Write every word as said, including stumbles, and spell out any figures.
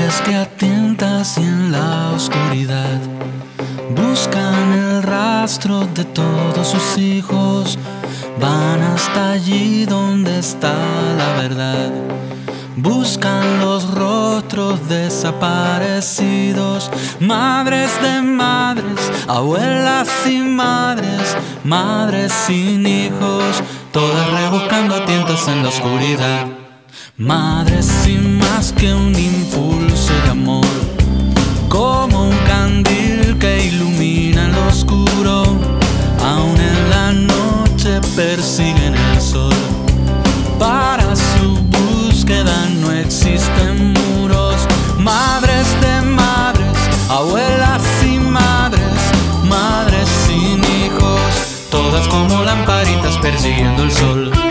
Madres que a tientas y en la oscuridad buscan el rastro de todos sus hijos, van hasta allí donde está la verdad. Buscan los rostros desaparecidos, madres de madres, abuelas y madres, madres sin hijos, todas rebuscando a tientas en la oscuridad. Madres sin más que un impulso de amor, como un candil que ilumina lo oscuro, aún en la noche persiguen el sol. Para su búsqueda no existen muros, madres de madres, abuelas y madres, madres sin hijos, todas como lamparitas persiguiendo el sol.